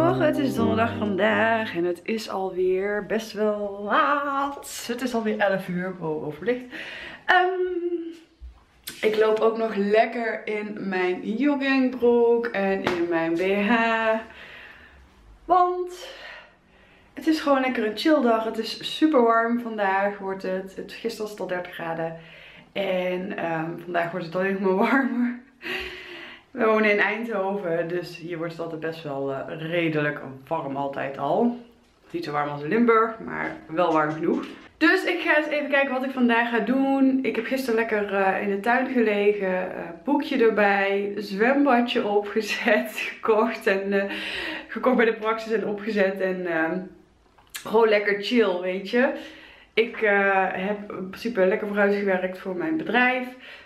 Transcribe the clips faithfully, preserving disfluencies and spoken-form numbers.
Goedemorgen, het is donderdag vandaag en het is alweer best wel laat. Het is alweer elf uur, oh, overlicht. Um, ik loop ook nog lekker in mijn joggingbroek en in mijn B H. Want het is gewoon lekker een chill dag. Het is super warm vandaag wordt het. het gisteren was het al dertig graden. En um, vandaag wordt het alleen nog maar warmer. We wonen in Eindhoven, dus hier wordt het altijd best wel uh, redelijk warm altijd al. Niet zo warm als in Limburg, maar wel warm genoeg. Dus ik ga eens even kijken wat ik vandaag ga doen. Ik heb gisteren lekker uh, in de tuin gelegen, uh, boekje erbij, zwembadje opgezet, gekocht en uh, gekocht bij de Praxis en opgezet en uh, gewoon lekker chill, weet je. Ik uh, heb in principe lekker vooruit gewerkt voor mijn bedrijf.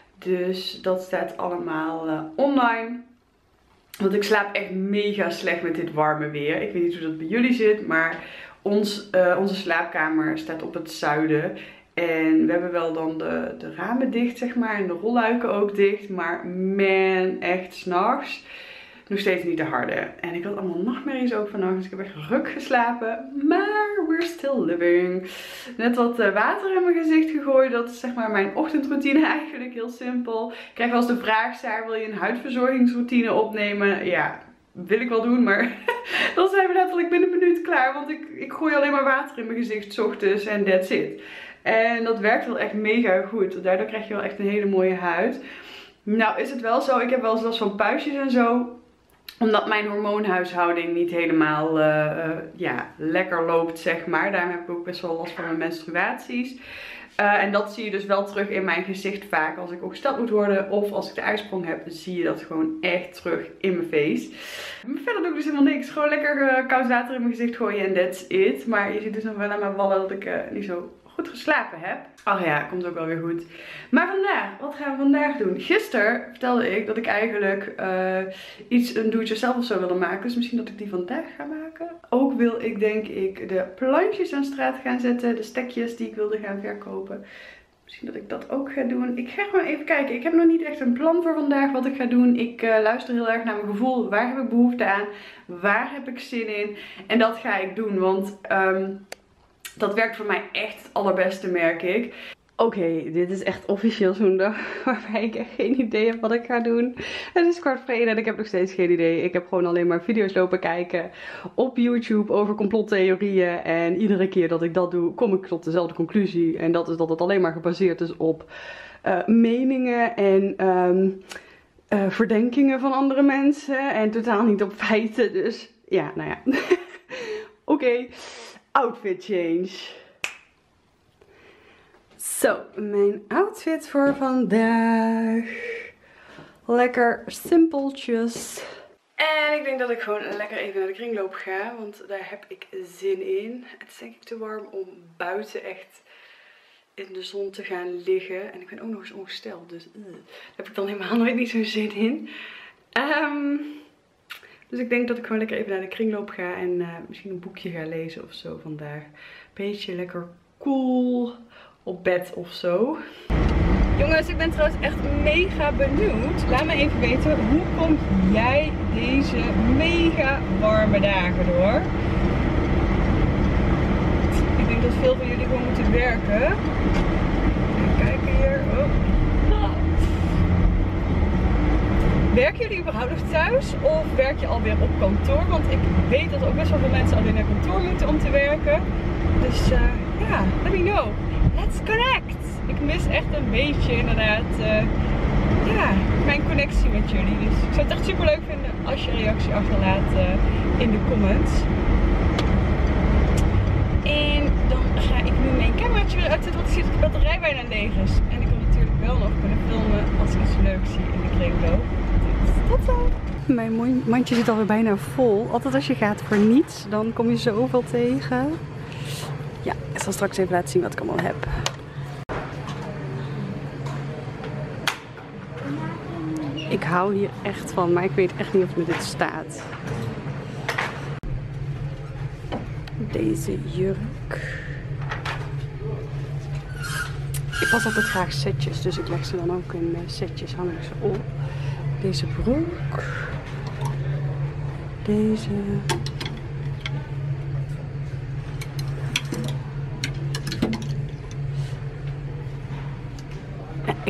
Dus dat staat allemaal uh, online. Want ik slaap echt mega slecht met dit warme weer. Ik weet niet hoe dat bij jullie zit. Maar ons, uh, onze slaapkamer staat op het zuiden. En we hebben wel dan de, de ramen dicht, zeg maar. En de rolluiken ook dicht. Maar man, echt 's nachts nog steeds niet de harde. En ik had allemaal nachtmerries ook vannacht. Dus ik heb echt ruk geslapen. Maar we're still living. Net wat water in mijn gezicht gegooid. Dat is zeg maar mijn ochtendroutine eigenlijk. Heel simpel. Ik krijg wel eens de vraag, Saar, wil je een huidverzorgingsroutine opnemen? Ja, wil ik wel doen. Maar dan zijn we letterlijk binnen een minuut klaar. Want ik, ik gooi alleen maar water in mijn gezicht 's ochtends. En that's it. En dat werkt wel echt mega goed. Daardoor krijg je wel echt een hele mooie huid. Nou is het wel zo. Ik heb wel eens last van puistjes en zo. Omdat mijn hormoonhuishouding niet helemaal uh, uh, ja, lekker loopt, zeg maar. Daarom heb ik ook best wel last van mijn menstruaties. Uh, en dat zie je dus wel terug in mijn gezicht vaak. Als ik opgesteld moet worden of als ik de ijsprong heb, zie je dat gewoon echt terug in mijn face. Maar verder doe ik dus helemaal niks. Gewoon lekker uh, koud water in mijn gezicht gooien en that's it. Maar je ziet dus nog wel aan mijn wallen dat ik uh, niet zo goed geslapen heb. Ach ja, komt ook wel weer goed. Maar vandaag, wat gaan we vandaag doen? Gisteren vertelde ik dat ik eigenlijk uh, iets, een do-it-yourself of zo wilde maken. Dus misschien dat ik die vandaag ga maken. Ook wil ik denk ik de plantjes aan straat gaan zetten. De stekjes die ik wilde gaan verkopen. Misschien dat ik dat ook ga doen. Ik ga gewoon even kijken. Ik heb nog niet echt een plan voor vandaag wat ik ga doen. Ik uh, luister heel erg naar mijn gevoel. Waar heb ik behoefte aan? Waar heb ik zin in? En dat ga ik doen. Want Um, dat werkt voor mij echt het allerbeste, merk ik. Oké, okay, dit is echt officieel zo'n dag waarbij ik echt geen idee heb wat ik ga doen. Het is kwart voor één en ik heb nog steeds geen idee. Ik heb gewoon alleen maar video's lopen kijken op YouTube over complottheorieën. En iedere keer dat ik dat doe, kom ik tot dezelfde conclusie. En dat is dat het alleen maar gebaseerd is op uh, meningen en um, uh, verdenkingen van andere mensen. En totaal niet op feiten. Dus ja, nou ja. Oké. Okay. Outfit change. Zo, mijn outfit voor vandaag. Lekker simpeltjes. En ik denk dat ik gewoon lekker even naar de kringloop ga. Want daar heb ik zin in. Het is denk ik te warm om buiten echt in de zon te gaan liggen. En ik ben ook nog eens ongesteld. Dus uh, daar heb ik dan helemaal nooit niet zo'n zin in. Um, Dus ik denk dat ik gewoon lekker even naar de kringloop ga en uh, misschien een boekje ga lezen of zo vandaag. Beetje lekker cool op bed of zo. Jongens, ik ben trouwens echt mega benieuwd. Laat me even weten, hoe kom jij deze mega warme dagen door? Ik denk dat veel van jullie gewoon moeten werken. Even kijken hier. Oh. Werken jullie überhaupt nog thuis of werk je alweer op kantoor? Want ik weet dat ook best wel veel mensen alweer naar kantoor moeten om te werken. Dus ja, uh, yeah, let me know. Let's connect! Ik mis echt een beetje inderdaad uh, ja, mijn connectie met jullie. Dus ik zou het echt super leuk vinden als je een reactie achterlaat uh, in de comments. En dan ga ik nu mijn cameraatje weer uitzetten, want ik zie dat de batterij bijna leeg is. En ik wil natuurlijk wel nog kunnen filmen als ik iets leuks zie in de kringloop. Tot zo! Mijn mandje zit alweer bijna vol. Altijd als je gaat voor niets, dan kom je zoveel tegen. Ja, ik zal straks even laten zien wat ik allemaal heb. Ik hou hier echt van, maar ik weet echt niet of me dit staat. Deze jurk. Ik pas altijd graag setjes, dus ik leg ze dan ook in setjes, hang ik ze op. Deze broek. Deze.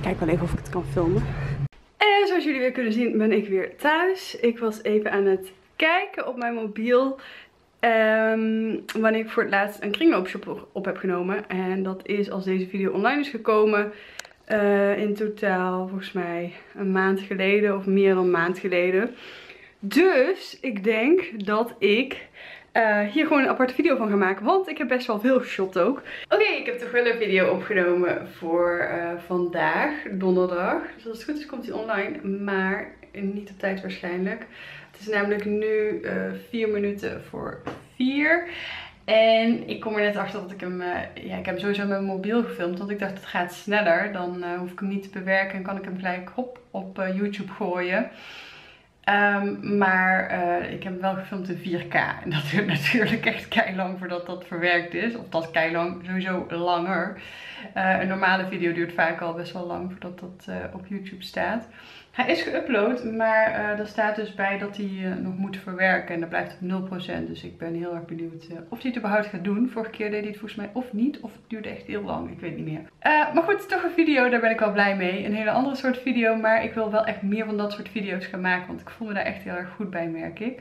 kijk wel even of ik het kan filmen. En zoals jullie weer kunnen zien ben ik weer thuis. Ik was even aan het kijken op mijn mobiel. Um, wanneer ik voor het laatst een kringloopshop op heb genomen. En dat is als deze video online is gekomen. Uh, in totaal volgens mij een maand geleden of meer dan een maand geleden. Dus ik denk dat ik uh, hier gewoon een aparte video van ga maken. Want ik heb best wel veel geshopt ook. Oké, okay, ik heb toch wel een video opgenomen voor uh, vandaag, donderdag. Dus als het goed is komt die online, maar niet op tijd waarschijnlijk. Het is namelijk nu uh, vier minuten voor vier. En ik kom er net achter dat ik hem, uh, ja, ik heb hem sowieso met mijn mobiel gefilmd. Want ik dacht het gaat sneller. Dan uh, hoef ik hem niet te bewerken en kan ik hem gelijk hop op uh, YouTube gooien. Um, maar uh, ik heb hem wel gefilmd in vier K. En dat duurt natuurlijk echt keilang voordat dat verwerkt is. Of dat is keilang, sowieso langer. Uh, een normale video duurt vaak al best wel lang voordat dat uh, op YouTube staat. Hij is geüpload, maar uh, er staat dus bij dat hij uh, nog moet verwerken. En dat blijft op nul procent. Dus ik ben heel erg benieuwd uh, of hij het überhaupt gaat doen. Vorige keer deed hij het volgens mij of niet. Of het duurde echt heel lang. Ik weet niet meer. Uh, maar goed, toch een video. Daar ben ik wel blij mee. Een hele andere soort video. Maar ik wil wel echt meer van dat soort video's gaan maken. Want ik voel me daar echt heel erg goed bij, merk ik.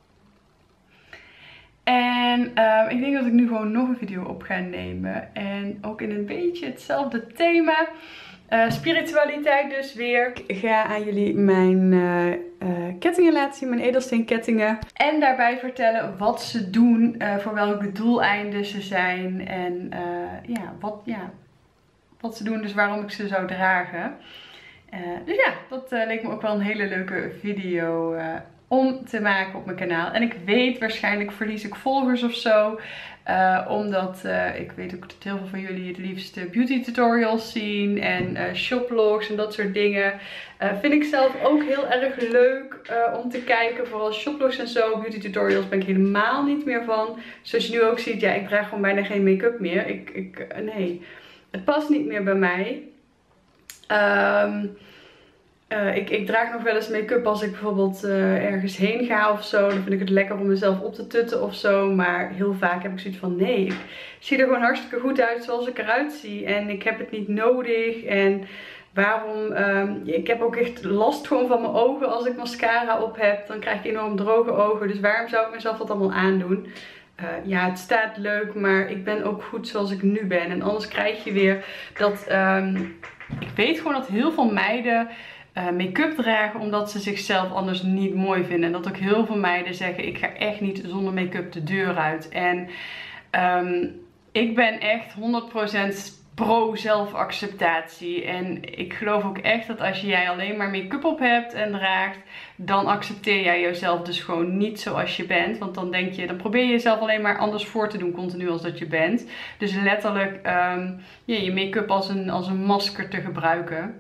En uh, ik denk dat ik nu gewoon nog een video op ga nemen. En ook in een beetje hetzelfde thema. Uh, spiritualiteit dus weer. Ik ga aan jullie mijn uh, uh, kettingen laten zien, mijn edelsteenkettingen. En daarbij vertellen wat ze doen, uh, voor welke doeleinden ze zijn. En uh, ja, wat, ja, wat ze doen, dus waarom ik ze zou dragen. Uh, dus ja, dat uh, leek me ook wel een hele leuke video uh, om te maken op mijn kanaal. En ik weet, waarschijnlijk verlies ik volgers of zo. Uh, omdat uh, ik weet ook dat heel veel van jullie het liefst beauty tutorials zien. En uh, shoplogs en dat soort dingen. Uh, vind ik zelf ook heel erg leuk uh, om te kijken. Vooral shoplogs en zo. Beauty tutorials ben ik helemaal niet meer van. Zoals je nu ook ziet, ja, ik draag gewoon bijna geen make-up meer. Ik, ik, nee, het past niet meer bij mij. Um, Uh, ik, ik draag nog wel eens make-up als ik bijvoorbeeld uh, ergens heen ga of zo. Dan vind ik het lekker om mezelf op te tutten of zo. Maar heel vaak heb ik zoiets van nee, ik zie er gewoon hartstikke goed uit zoals ik eruit zie. En ik heb het niet nodig. En waarom, um, ik heb ook echt last gewoon van mijn ogen als ik mascara op heb. Dan krijg ik enorm droge ogen. Dus waarom zou ik mezelf dat allemaal aandoen? Uh, ja, het staat leuk, maar ik ben ook goed zoals ik nu ben. En anders krijg je weer dat, um, ik weet gewoon dat heel veel meiden Uh, make-up dragen omdat ze zichzelf anders niet mooi vinden. En dat ook heel veel meiden zeggen, ik ga echt niet zonder make-up de deur uit. En um, ik ben echt honderd procent pro zelfacceptatie. En ik geloof ook echt dat als jij alleen maar make-up op hebt en draagt, dan accepteer jij jezelf dus gewoon niet zoals je bent. Want dan denk je, dan probeer je jezelf alleen maar anders voor te doen continu als dat je bent. Dus letterlijk um, ja, je make-up als een, als een masker te gebruiken.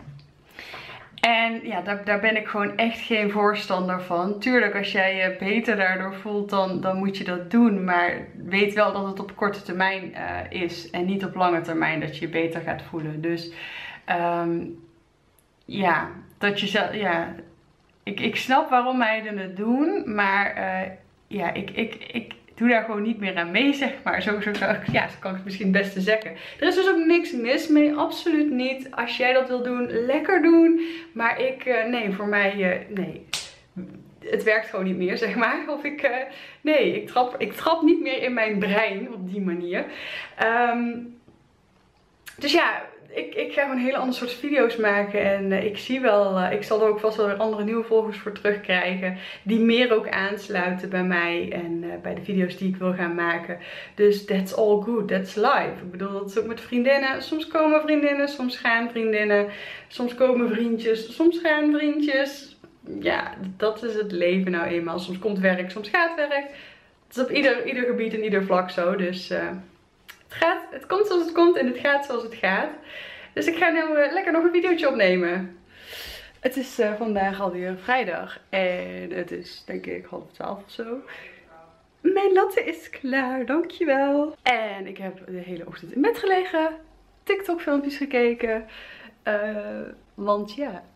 En ja, daar, daar ben ik gewoon echt geen voorstander van. Tuurlijk, als jij je beter daardoor voelt, dan, dan moet je dat doen. Maar weet wel dat het op korte termijn uh, is. En niet op lange termijn dat je je beter gaat voelen. Dus um, ja, dat je zelf, ja, ik, ik snap waarom meiden het doen. Maar uh, ja, ik, ik, ik doe daar gewoon niet meer aan mee, zeg maar. Zo, zo, zo, ja, zo kan ik het misschien het beste zeggen. Er is dus ook niks mis mee, absoluut niet. Als jij dat wil doen, lekker doen. Maar ik, uh, nee, voor mij, uh, nee. Het werkt gewoon niet meer, zeg maar. Of ik, uh, nee, ik trap, ik trap niet meer in mijn brein op die manier. Um, dus ja, ik, ik ga gewoon een hele andere soort video's maken. En uh, ik zie wel, uh, ik zal er ook vast wel weer andere nieuwe volgers voor terugkrijgen. Die meer ook aansluiten bij mij en uh, bij de video's die ik wil gaan maken. Dus that's all good, that's life. Ik bedoel, dat is ook met vriendinnen. Soms komen vriendinnen, soms gaan vriendinnen. Soms komen vriendjes, soms gaan vriendjes. Ja, dat is het leven nou eenmaal. Soms komt werk, soms gaat werk. Het is op ieder, ieder gebied en ieder vlak zo, dus... Uh, Het, gaat, het komt zoals het komt en het gaat zoals het gaat. Dus ik ga nu uh, lekker nog een videootje opnemen. Het is uh, vandaag alweer vrijdag. En het is denk ik half twaalf of zo. Mijn latte is klaar, dankjewel. En ik heb de hele ochtend in bed gelegen. TikTok filmpjes gekeken. Uh, want ja,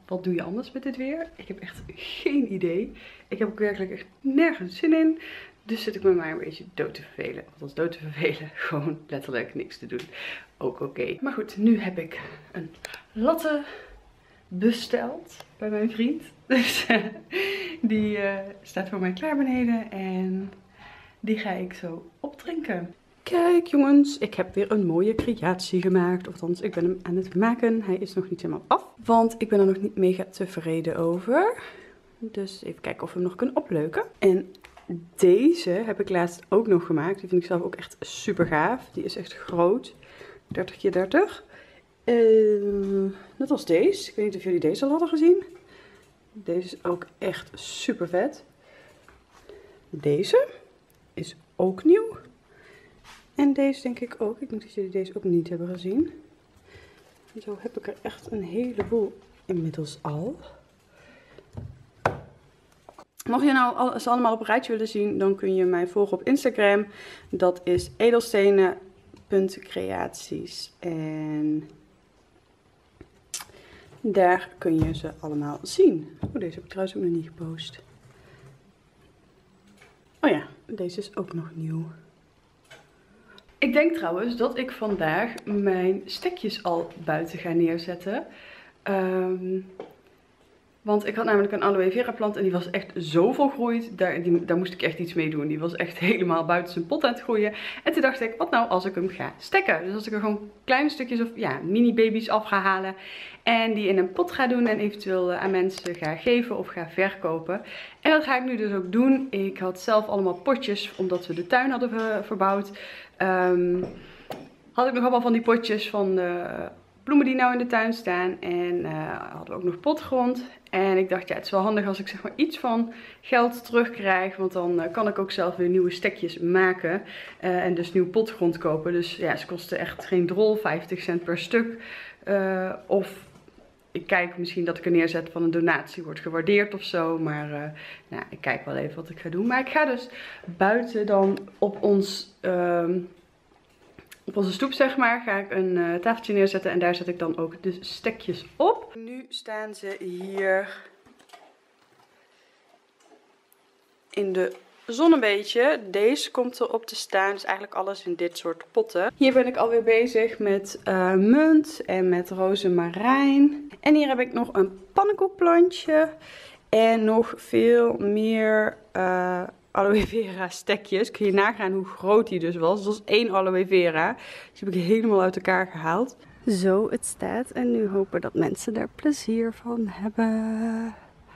wat doe je anders met dit weer? Ik heb echt geen idee. Ik heb ook werkelijk echt nergens zin in. Dus zit ik me maar een beetje dood te vervelen. Althans dood te vervelen. Gewoon letterlijk niks te doen. Ook oké. Okay. Maar goed, nu heb ik een latte besteld bij mijn vriend. Dus die uh, staat voor mij klaar beneden. En die ga ik zo opdrinken. Kijk jongens, ik heb weer een mooie creatie gemaakt. Althans, ik ben hem aan het maken. Hij is nog niet helemaal af. Want ik ben er nog niet mega tevreden over. Dus even kijken of we hem nog kunnen opleuken. En deze heb ik laatst ook nog gemaakt. Die vind ik zelf ook echt super gaaf. Die is echt groot. dertig keer dertig. Uh, net als deze. Ik weet niet of jullie deze al hadden gezien. Deze is ook echt super vet. Deze is ook nieuw. En deze denk ik ook. Ik denk dat jullie deze ook niet hebben gezien. En zo heb ik er echt een heleboel inmiddels al. Mocht je nou ze allemaal op een rijtje willen zien, dan kun je mij volgen op Instagram. Dat is edelstenen punt creaties. En daar kun je ze allemaal zien. Oh, deze heb ik trouwens ook nog niet gepost. Oh ja, deze is ook nog nieuw. Ik denk trouwens dat ik vandaag mijn stekjes al buiten ga neerzetten. Um, want ik had namelijk een aloe vera plant en die was echt zo volgroeid. Daar, die, daar moest ik echt iets mee doen. Die was echt helemaal buiten zijn pot aan het groeien. En toen dacht ik, wat nou als ik hem ga stekken? Dus als ik er gewoon kleine stukjes of ja, mini baby's af ga halen. En die in een pot ga doen en eventueel aan mensen ga geven of ga verkopen. En dat ga ik nu dus ook doen. Ik had zelf allemaal potjes, omdat we de tuin hadden ver, verbouwd. Um, had ik nog allemaal van die potjes van de bloemen die nou in de tuin staan. En uh, hadden we ook nog potgrond. En ik dacht, ja, het is wel handig als ik zeg maar iets van geld terugkrijg. Want dan uh, kan ik ook zelf weer nieuwe stekjes maken. Uh, en dus nieuw potgrond kopen. Dus ja, ze kosten echt geen drol, vijftig cent per stuk. Uh, of ik kijk misschien dat ik er neerzet van een donatie wordt gewaardeerd of zo. Maar uh, nou, ik kijk wel even wat ik ga doen. Maar ik ga dus buiten dan op ons... Uh, Op onze stoep, zeg maar, ga ik een uh, tafeltje neerzetten en daar zet ik dan ook de stekjes op. Nu staan ze hier in de zon een beetje. Deze komt erop te staan, dus eigenlijk alles in dit soort potten. Hier ben ik alweer bezig met uh, munt en met rozemarijn. En hier heb ik nog een pannenkoekplantje en nog veel meer... Uh, aloe vera stekjes. Kun je nagaan hoe groot die dus was. Dat was één aloe vera. Die heb ik helemaal uit elkaar gehaald. Zo het staat. En nu hopen dat mensen er plezier van hebben.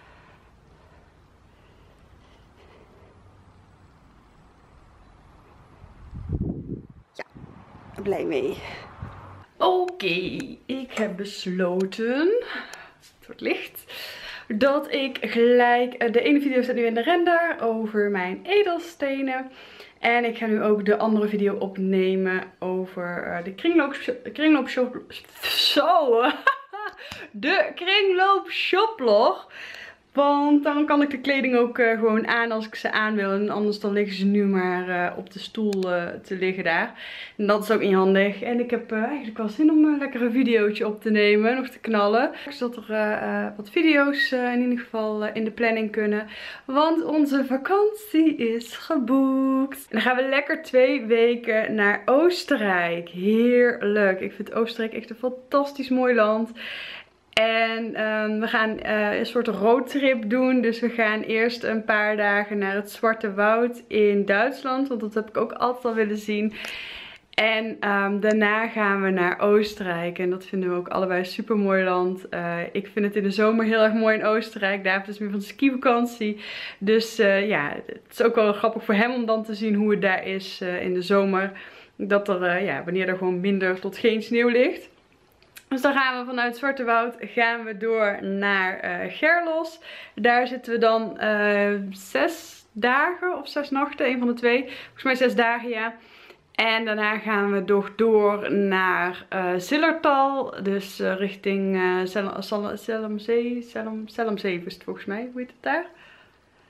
Ja, blij mee. Oké, okay, ik heb besloten. Het wordt licht. Dat ik gelijk, de ene video staat nu in de render over mijn edelstenen. En ik ga nu ook de andere video opnemen over de kringloop, kringloopshop. Zo! De kringloopshoplog. Want dan kan ik de kleding ook uh, gewoon aan als ik ze aan wil. En anders dan liggen ze nu maar uh, op de stoel uh, te liggen daar. En dat is ook niet handig. En ik heb uh, eigenlijk wel zin om een lekkere videootje op te nemen. Nog te knallen. Zodat er uh, uh, wat video's uh, in ieder geval uh, in de planning kunnen. Want onze vakantie is geboekt. En dan gaan we lekker twee weken naar Oostenrijk. Heerlijk. Ik vind Oostenrijk echt een fantastisch mooi land. En um, we gaan uh, een soort roadtrip doen. Dus we gaan eerst een paar dagen naar het Zwarte Woud in Duitsland. Want dat heb ik ook altijd al willen zien. En um, daarna gaan we naar Oostenrijk. En dat vinden we ook allebei een super mooi land. Uh, ik vind het in de zomer heel erg mooi in Oostenrijk. Daar is meer van de skivakantie. Dus uh, ja, het is ook wel grappig voor hem om dan te zien hoe het daar is uh, in de zomer. Dat er, uh, ja, wanneer er gewoon minder tot geen sneeuw ligt. Dus dan gaan we vanuit Zwarte Woud gaan we door naar uh, Gerlos. Daar zitten we dan uh, zes dagen of zes nachten, een van de twee. Volgens mij zes dagen, ja. En daarna gaan we door, door naar uh, Zillertal. Dus uh, richting uh, Zellamzee. Zellamzee is het volgens mij. Hoe heet het daar?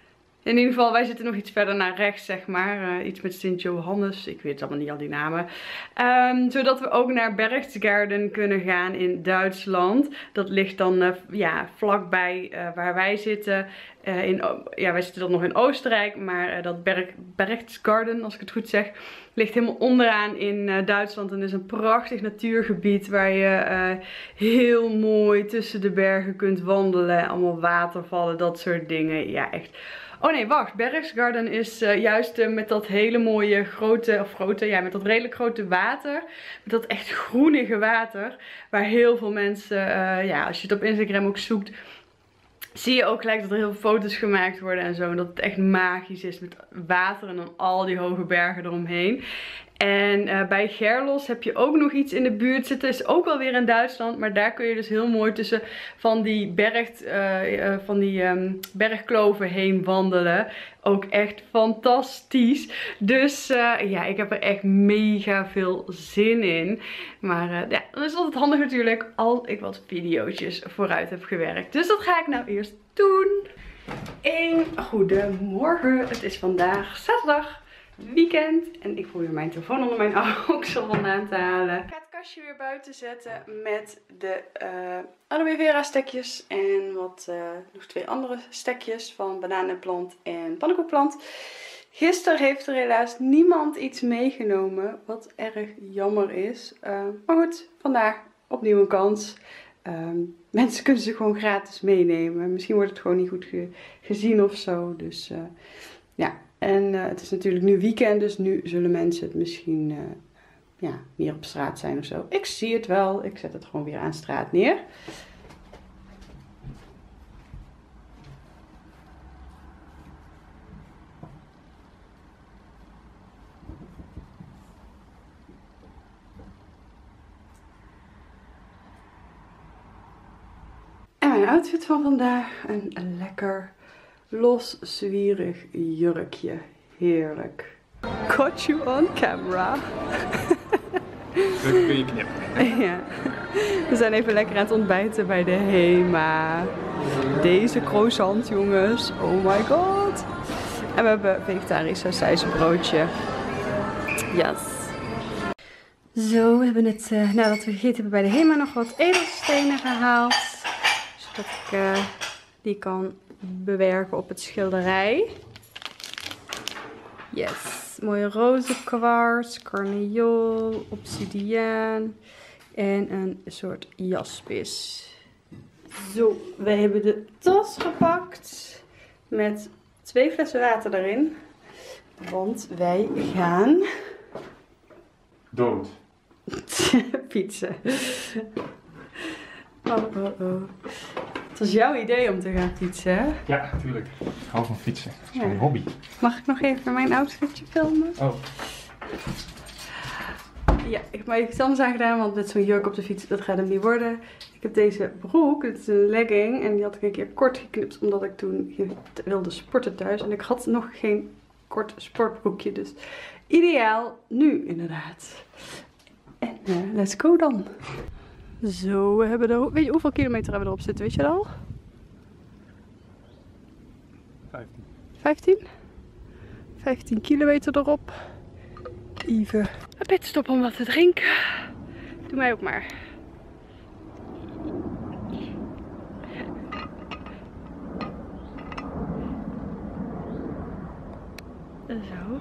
In ieder geval, wij zitten nog iets verder naar rechts, zeg maar. Uh, iets met Sint Johannes. Ik weet allemaal niet al die namen. Um, zodat we ook naar Berchtesgaden kunnen gaan in Duitsland. Dat ligt dan uh, ja, vlakbij uh, waar wij zitten. Uh, in, ja, wij zitten dan nog in Oostenrijk. Maar uh, dat Berg, Berchtesgaden, als ik het goed zeg, ligt helemaal onderaan in uh, Duitsland. En is een prachtig natuurgebied waar je uh, heel mooi tussen de bergen kunt wandelen. Allemaal watervallen, dat soort dingen. Ja, echt. Oh nee, wacht. Berchtesgaden is uh, juist uh, met dat hele mooie grote, of grote, ja, met dat redelijk grote water. Met dat echt groenige water. Waar heel veel mensen, uh, ja, als je het op Instagram ook zoekt, zie je ook gelijk dat er heel veel foto's gemaakt worden en zo. En dat het echt magisch is met water en dan al die hoge bergen eromheen. En uh, bij Gerlos heb je ook nog iets in de buurt zitten. Is ook wel weer in Duitsland. Maar daar kun je dus heel mooi tussen van die, berg, uh, uh, van die um, bergkloven heen wandelen. Ook echt fantastisch. Dus uh, ja, ik heb er echt mega veel zin in. Maar uh, ja, dan is het altijd handig natuurlijk als ik wat video's vooruit heb gewerkt. Dus dat ga ik nou eerst doen. Een goedemorgen. Het is vandaag zaterdag. Weekend. En ik probeer mijn telefoon onder mijn oksel vandaan te halen. Ik ga het kastje weer buiten zetten met de uh, aloe vera stekjes. En wat, uh, nog twee andere stekjes van bananenplant en pannenkoekplant. Gisteren heeft er helaas niemand iets meegenomen. Wat erg jammer is. Uh, maar goed, vandaag opnieuw een kans. Um, mensen kunnen ze gewoon gratis meenemen. Misschien wordt het gewoon niet goed ge gezien of zo. Dus uh, ja. En uh, het is natuurlijk nu weekend, dus nu zullen mensen het misschien uh, ja, meer op straat zijn of zo. Ik zie het wel. Ik zet het gewoon weer aan straat neer. En mijn outfit van vandaag. Een lekker los, zwierig jurkje. Heerlijk. Got you on camera. Dat kun je knippen. Ja. We zijn even lekker aan het ontbijten bij de Hema. Deze croissant, jongens. Oh my god. En we hebben vegetarisch sausijzenbroodje. Yes. Zo, we hebben het, uh, nadat we gegeten hebben bij de Hema, nog wat edelstenen gehaald. Zodat ik uh, die kan bewerken op het schilderij. Yes, mooie roze kwarts, carniol, obsidiaan en een soort jaspis. Zo, wij hebben de tas gepakt met twee flessen water erin. Want wij gaan dood. fietsen. Oh, oh, oh. Het was jouw idee om te gaan fietsen, hè? Ja, natuurlijk. Ik hou van fietsen. Dat is ja. mijn hobby. Mag ik nog even mijn outfitje filmen? Oh. Ja, ik heb maar even iets anders aangedaan, want met zo'n jurk op de fiets, dat gaat hem niet worden. Ik heb deze broek, dit is een legging, en die had ik een keer kort geknipt, omdat ik toen wilde sporten thuis. En ik had nog geen kort sportbroekje, dus ideaal nu inderdaad. En uh, let's go dan. Zo, we hebben er, weet je hoeveel kilometer hebben we erop zitten, weet je dat al? vijftien. vijftien? vijftien kilometer erop. Even een pitstop om wat te drinken. Doe mij ook maar. Zo.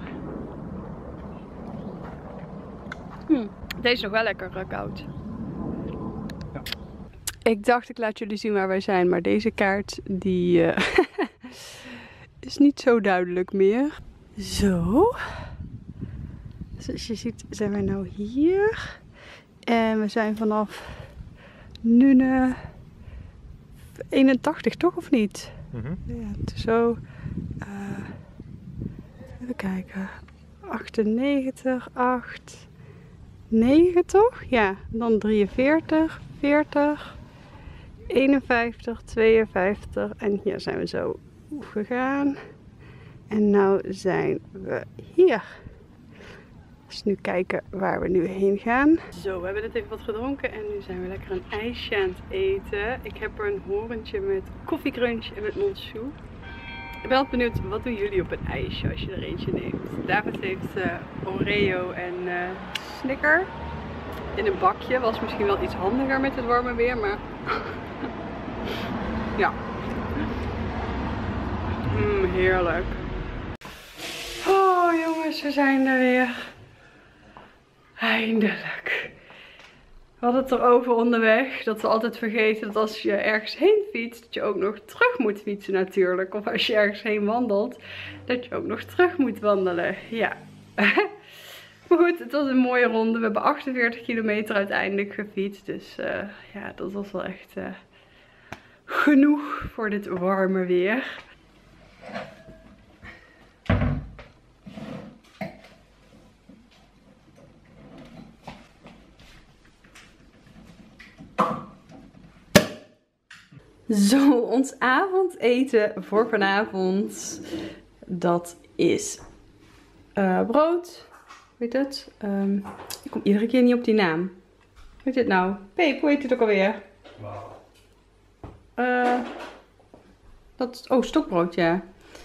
Hm, deze is nog wel lekker uh, koud. Ja. Ik dacht ik laat jullie zien waar wij zijn, maar deze kaart die uh, is niet zo duidelijk meer. Zo. Zoals je ziet zijn we nou hier. En we zijn vanaf Nune eenentachtig, toch of niet? Mm-hmm. Ja, zo. Uh, even kijken. achtennegentig, acht, negen toch? Ja, dan drieënveertig, veertig, eenenvijftig, tweeënvijftig en hier zijn we zo gegaan. En nou zijn we hier. Dus nu kijken waar we nu heen gaan. Zo, we hebben net even wat gedronken en nu zijn we lekker een ijsje aan het eten. Ik heb er een horentje met koffiecrunch en met monchou. Ik ben wel benieuwd, wat doen jullie op een ijsje als je er eentje neemt? David heeft uh, Oreo en uh, Snicker in een bakje. Was misschien wel iets handiger met het warme weer, maar ja. Mm, heerlijk. Oh jongens, we zijn er weer. Eindelijk. We hadden het erover onderweg, dat we altijd vergeten dat als je ergens heen fietst, dat je ook nog terug moet fietsen natuurlijk. Of als je ergens heen wandelt, dat je ook nog terug moet wandelen. Ja. Maar goed, het was een mooie ronde. We hebben achtenveertig kilometer uiteindelijk gefietst. Dus uh, ja, dat was wel echt uh, genoeg voor dit warme weer. Zo, ons avondeten voor vanavond, dat is uh, brood, weet het, um, ik kom iedere keer niet op die naam. Hoe heet dit nou? Peep, hoe heet dit ook alweer? Uh, dat, oh, stokbrood, ja.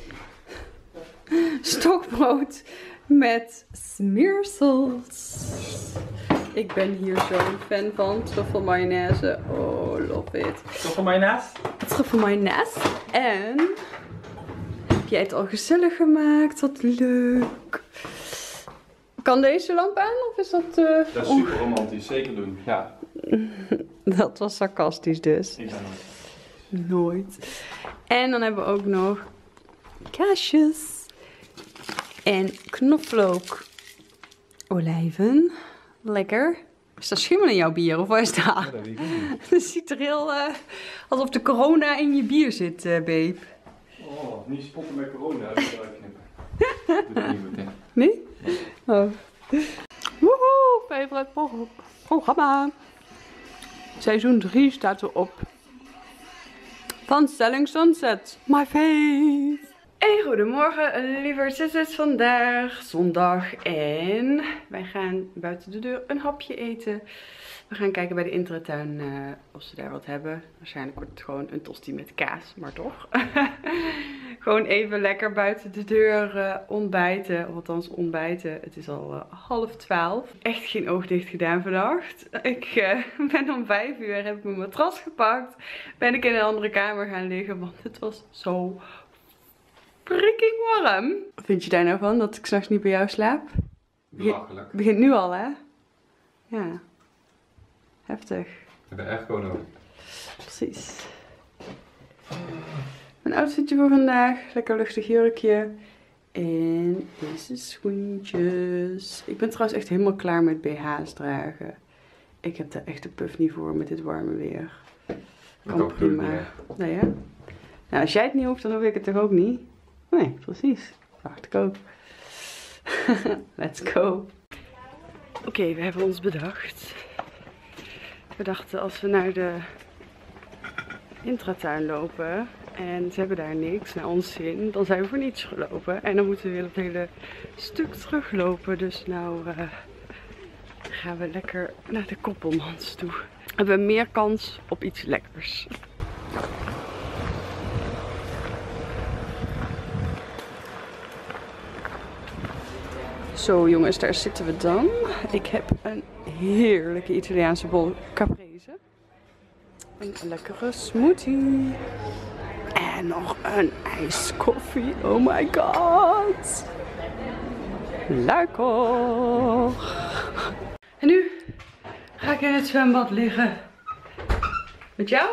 Stokbrood met smeersels. Ik ben hier zo'n fan van. Truffelmayonaise. Oh, love it. Truffelmayonaise? Truffelmayonaise. En heb jij het al gezellig gemaakt? Wat leuk. Kan deze lamp aan? Of is dat... Uh, dat is super romantisch. Zeker doen. Ja. Dat was sarcastisch dus. Ik ben nooit. Nooit. En dan hebben we ook nog kaasjes. En knoflook. Olijven. Lekker. Is dat schimmel in jouw bier of wat is dat? Ja, dat weet ik niet. Het ziet er heel uh, alsof de corona in je bier zit, uh, babe. Oh, niet spotten met corona. Dat moet eruit knippen. Dat doe ik niet meteen. Nee? Oh. Woehoe, favorite pro programma. Seizoen drie staat erop. Van Selling Sunset. My face. Hey, goedemorgen, lieverd. Het is vandaag zondag en wij gaan buiten de deur een hapje eten. We gaan kijken bij de intratuin uh, of ze daar wat hebben. Waarschijnlijk wordt het gewoon een tosti met kaas, maar toch. Gewoon even lekker buiten de deur uh, ontbijten. Of althans ontbijten. Het is al uh, half twaalf. Echt geen oog dicht gedaan vannacht. Ik uh, ben om vijf uur, heb ik mijn matras gepakt. Ben ik in een andere kamer gaan liggen, want het was zo freaking warm. Wat vind je daar nou van, dat ik s'nachts niet bij jou slaap? Belachelijk. Het begint nu al, hè? Ja. Heftig. Ik ben echt gewoon nodig. Precies. Mijn outfitje voor vandaag. Lekker luchtig jurkje. En deze schoentjes. Ik ben trouwens echt helemaal klaar met B H's dragen. Ik heb daar echt de puff niet voor met dit warme weer. Kan prima. Nou ja. Nou, als jij het niet hoeft, dan hoef ik het toch ook niet? Nee, precies. Dacht ik ook. Let's go. Oké, okay, we hebben ons bedacht. We dachten als we naar de intratuin lopen en ze hebben daar niks naar ons zin, dan zijn we voor niets gelopen. En dan moeten we weer het hele stuk teruglopen. Dus nou uh, gaan we lekker naar de Koppelmans toe. We hebben meer kans op iets lekkers. Zo jongens, daar zitten we dan. Ik heb een heerlijke Italiaanse bol caprese. Een lekkere smoothie. En nog een ijskoffie. Oh my god. Lekker. En nu ga ik in het zwembad liggen. Met jou?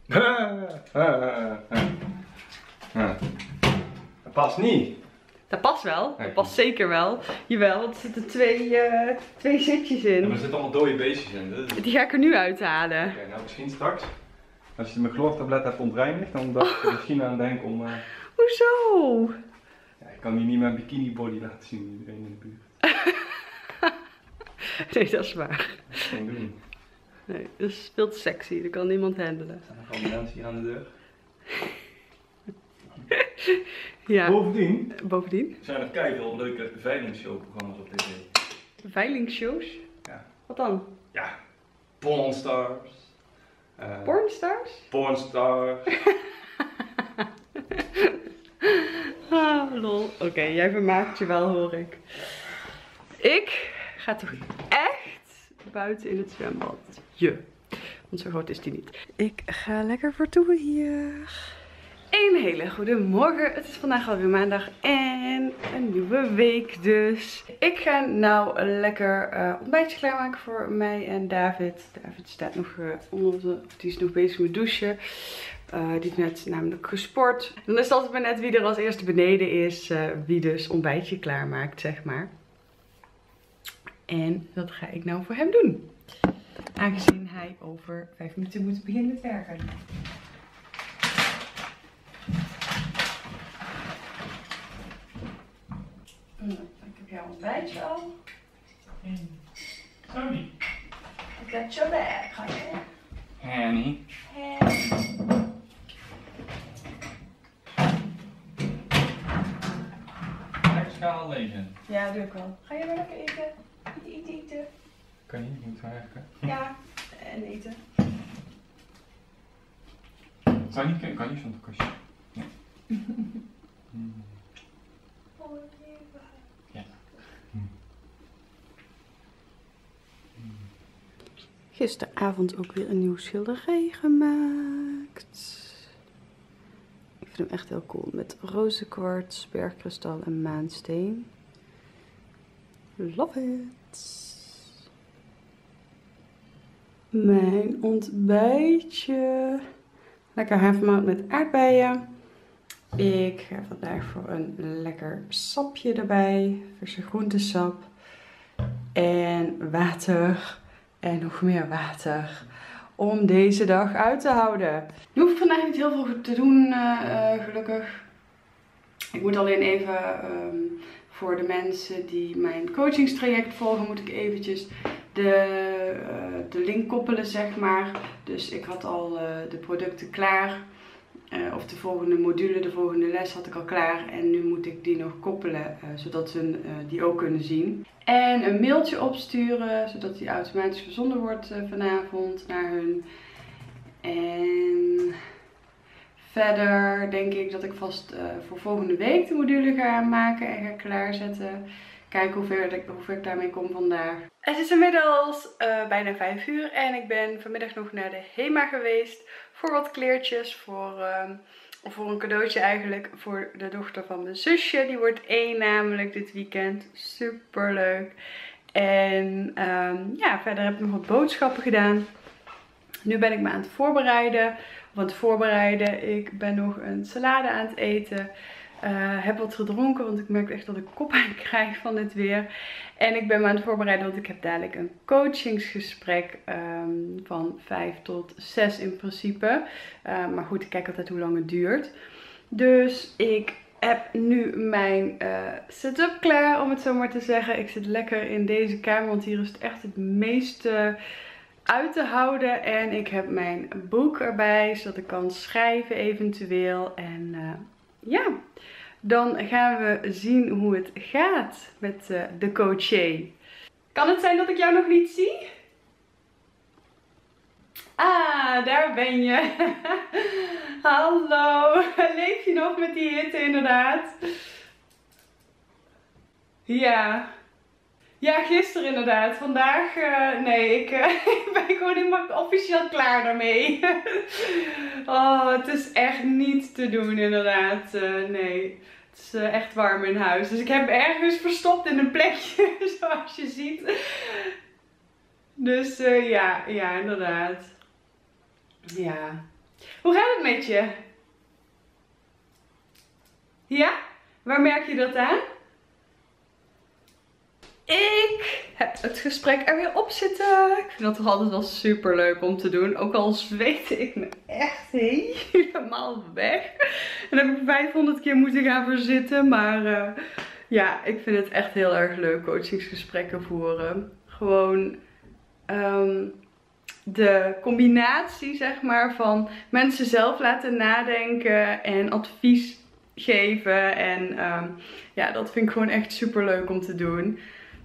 Dat past niet. Dat past wel, dat past zeker wel. Jawel, want er zitten twee, uh, twee zitjes in. Ja, maar er zitten allemaal dode beestjes in. Dus... Die ga ik er nu uithalen. Oké, okay, nou misschien straks. Als je mijn chloortablet hebt ontreinigd, dan dacht ik misschien aan denken om... Uh... Hoezo? Ja, ik kan die niet mijn bikini body laten zien, iedereen in de buurt. Nee, dat is waar. Dat is geen doen. Nee, dat is veel te sexy, dat kan niemand handelen. Zijn er gewoon mensen hier aan de deur? Ja. Bovendien, Bovendien zijn er keiveel leuke veilingshowprogramma's op tv. Veilingsshows? Ja. Wat dan? Ja, Pornstars. Uh, Pornstars? Pornstars. Oké, okay, jij vermaakt je wel, hoor ik. Ik ga toch echt buiten in het zwembad. Je. Want zo groot is die niet. Ik ga lekker vertoeven hier. Een hele goede morgen. Het is vandaag alweer maandag en een nieuwe week dus. Ik ga nou lekker uh, ontbijtje klaarmaken voor mij en David. David staat nog uh, onder de, of die is nog bezig met douchen. Uh, die heeft net namelijk gesport. Dan is het altijd maar net wie er als eerste beneden is. Uh, wie dus ontbijtje klaarmaakt, zeg maar. En dat ga ik nou voor hem doen. Aangezien hij over vijf minuten moet beginnen met werken. Nou, ik heb jouw ontbijtje al. Sorry. Ik heb je weg, ga je? Henny. Lekker schaal lezen. Ja, doe ik wel. Ga je maar lekker eten? Eten, eten, eten. Kan je niet, moet werken. Ja, en eten. Zou je niet kunnen, kan je zonder kastje? Ja. hmm. Ja. Hmm. Hmm. Gisteravond ook weer een nieuw schilderij gemaakt. Ik vind hem echt heel cool. Met rozenkwarts, bergkristal en maansteen. Love it. Mijn ontbijtje. Lekker havermout met aardbeien. Ik ga vandaag voor een lekker sapje erbij. Verse groentesap. En water. En nog meer water. Om deze dag uit te houden. Nu hoef ik vandaag niet heel veel te doen, uh, gelukkig. Ik moet alleen even, um, voor de mensen die mijn coachingstraject volgen, moet ik eventjes de, uh, de link koppelen, zeg maar. Dus ik had al uh, de producten klaar. Uh, of de volgende module, de volgende les had ik al klaar. En nu moet ik die nog koppelen, uh, zodat ze uh, die ook kunnen zien. En een mailtje opsturen, zodat die automatisch verzonden wordt uh, vanavond naar hun. En verder denk ik dat ik vast uh, voor volgende week de module ga maken en ga klaarzetten. Kijken hoe ver, ik, hoe ver ik daarmee kom vandaag. Het is inmiddels uh, bijna vijf uur en ik ben vanmiddag nog naar de HEMA geweest voor wat kleertjes, voor, uh, of voor een cadeautje eigenlijk, voor de dochter van mijn zusje. Die wordt één namelijk dit weekend. Super leuk. En um, ja, verder heb ik nog wat boodschappen gedaan. Nu ben ik me aan het voorbereiden. Of aan het voorbereiden. Ik ben nog een salade aan het eten. Uh, heb wat gedronken, want ik merk echt dat ik koppijn krijg van dit weer. En ik ben me aan het voorbereiden, want ik heb dadelijk een coachingsgesprek um, van vijf tot zes in principe. Uh, maar goed, ik kijk altijd hoe lang het duurt. Dus ik heb nu mijn uh, setup klaar, om het zo maar te zeggen. Ik zit lekker in deze kamer, want hier is het echt het meeste uit te houden. En ik heb mijn boek erbij, zodat ik kan schrijven eventueel. En uh, ja, dan gaan we zien hoe het gaat met uh, de coachee. Kan het zijn dat ik jou nog niet zie? Ah, daar ben je. Hallo. Leef je nog met die hitte inderdaad? Ja. Ja, gisteren inderdaad. Vandaag, uh, nee, ik, uh, ik ben gewoon helemaal officieel klaar daarmee. Oh, het is echt niet te doen inderdaad. Uh, nee, het is uh, echt warm in huis. Dus ik heb ergens verstopt in een plekje, zoals je ziet. Dus uh, ja, ja, inderdaad. Ja. Hoe gaat het met je? Ja? Waar merk je dat aan? Ik heb het gesprek er weer op zitten. Ik vind dat toch altijd wel super leuk om te doen. Ook al zweet ik me echt helemaal weg. En dan heb ik vijfhonderd keer moeten gaan verzitten. Maar uh, ja, ik vind het echt heel erg leuk coachingsgesprekken voeren. Gewoon um, de combinatie, zeg maar, van mensen zelf laten nadenken en advies geven. En um, ja, dat vind ik gewoon echt super leuk om te doen.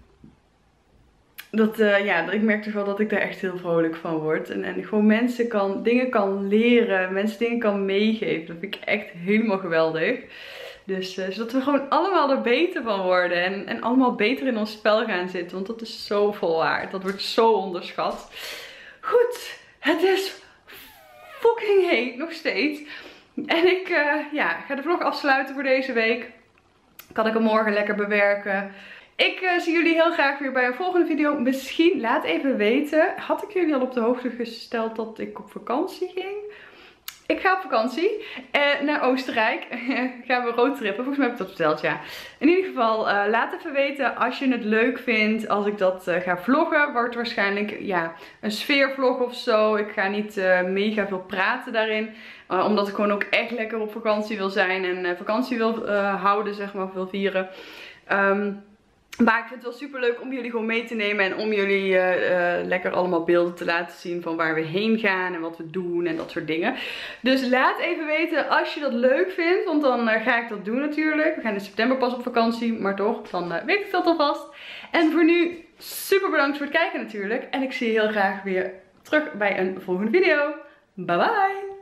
Dat, uh, ja, ik merk toch wel dat ik daar echt heel vrolijk van word. En, en gewoon mensen kan, dingen kan leren, mensen dingen kan meegeven. Dat vind ik echt helemaal geweldig. Dus uh, zodat we gewoon allemaal er beter van worden. En, en allemaal beter in ons spel gaan zitten. Want dat is zoveel waard. Dat wordt zo onderschat. Goed, het is fucking heet nog steeds. En ik uh, ja, ga de vlog afsluiten voor deze week. Kan ik hem morgen lekker bewerken. Ik uh, zie jullie heel graag weer bij een volgende video. Misschien, laat even weten. Had ik jullie al op de hoogte gesteld dat ik op vakantie ging? Ik ga op vakantie uh, naar Oostenrijk. Gaan we roadtrippen. Volgens mij heb ik dat verteld, ja. In ieder geval, uh, laat even weten als je het leuk vindt. Als ik dat uh, ga vloggen. Wordt waarschijnlijk ja, een sfeervlog of zo. Ik ga niet uh, mega veel praten daarin. Uh, omdat ik gewoon ook echt lekker op vakantie wil zijn. En uh, vakantie wil uh, houden, zeg maar. Wil vieren. Um, Maar ik vind het wel super leuk om jullie gewoon mee te nemen en om jullie uh, uh, lekker allemaal beelden te laten zien van waar we heen gaan en wat we doen en dat soort dingen. Dus laat even weten als je dat leuk vindt, want dan uh, ga ik dat doen natuurlijk. We gaan in september pas op vakantie, maar toch, dan uh, weet ik dat alvast. En voor nu, super bedankt voor het kijken natuurlijk. En ik zie je heel graag weer terug bij een volgende video. Bye bye!